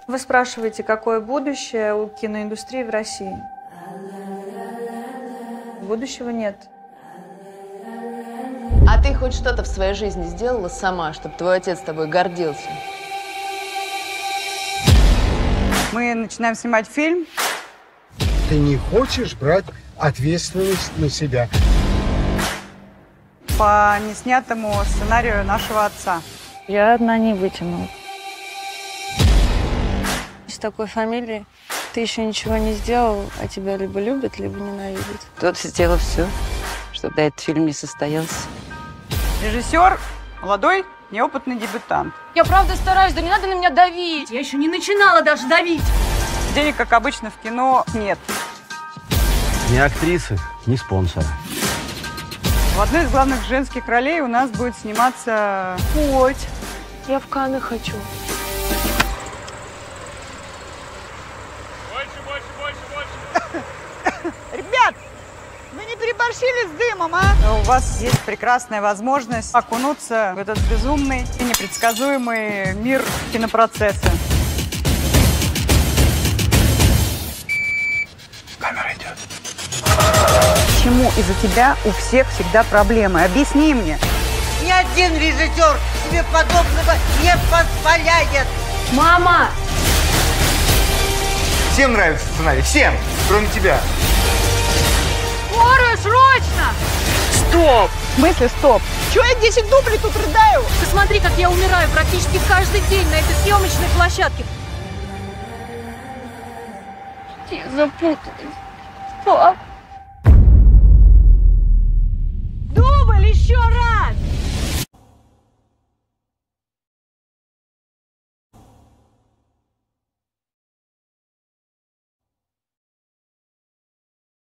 Вы спрашиваете, какое будущее у киноиндустрии в России? Будущего нет. А ты хоть что-то в своей жизни сделала сама, чтобы твой отец тобой гордился? Мы начинаем снимать фильм. Ты не хочешь брать ответственность на себя? По неснятому сценарию нашего отца. Я одна не вытянула. С такой фамилией ты еще ничего не сделал, а тебя либо любят, либо ненавидят. Кто-то сделал все, чтобы этот фильм не состоялся. Режиссер молодой, неопытный дебютант. Я правда стараюсь, да не надо на меня давить. Я еще не начинала даже давить. Денег, как обычно, в кино нет. Ни актрисы, ни спонсора. В одной из главных женских ролей у нас будет сниматься... Хоть. Я в Канны хочу. Ребят, вы не переборщили с дымом, а? У вас есть прекрасная возможность окунуться в этот безумный и непредсказуемый мир кинопроцесса. Камера идет. Почему из-за тебя у всех всегда проблемы? Объясни мне. Ни один режиссер себе подобного не позволяет. Мама! Всем нравится сценарий, всем, кроме тебя. Скорую, срочно! Стоп! В смысле стоп? Чего я 10 дублей тут рыдаю? Посмотри, как я умираю практически каждый день на этой съемочной площадке. Я запуталась. Пап. Дубль еще раз!